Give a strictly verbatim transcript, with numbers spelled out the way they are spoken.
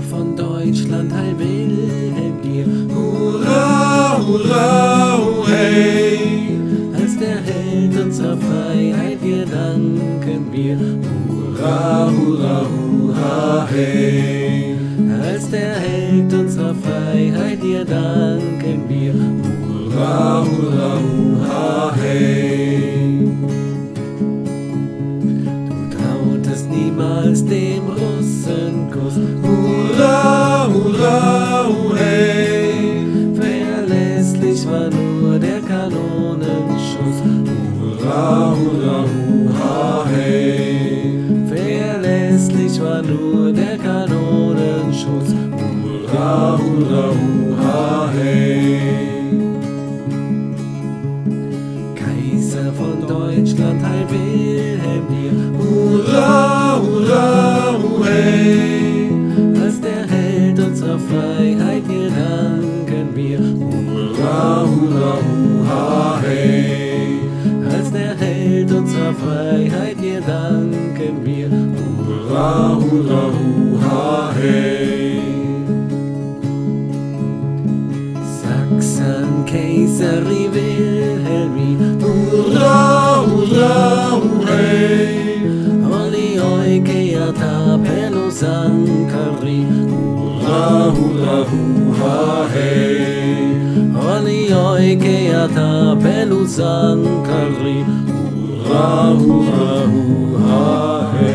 von Deutschland, Heil Wilhelm dir. Hurra, hurra, hu, hey. Als der Held unserer Freiheit, dir danken wir. Hurra, hurra, hurra, hey. Als der Held unserer Freiheit, dir danken wir. Hurra, hurra, hurra, hey. Du trautest niemals dem Russenkuss. Hurra, hurra, hu, hey. Verlässlich war nur der Kanonenschuss. Hurra, hurra, hurra, hey. Verlässlich war nur der Kanonenschuss. Hurra, hurra, hurra, hey. Kaiser von Deutschland, Heil Wilhelm dir. Hurra, hurra, hu, hey. Als der Held unserer Freiheit, dir danken wir. Hurra, hurra, hurra, hey. Als der Held unserer Freiheit, dir danken wir. Hurra, hurra, hurra, hey. Sachsen, Kaiseri, Wilhelmi. Hurra, hurra, hu, hey. Oli, oike, Atapelo, Sankari. Hurra, hurra, hurra, hey. Oli, oike, Atapelo, Sankari. Hurra, hurra, hurra, hey.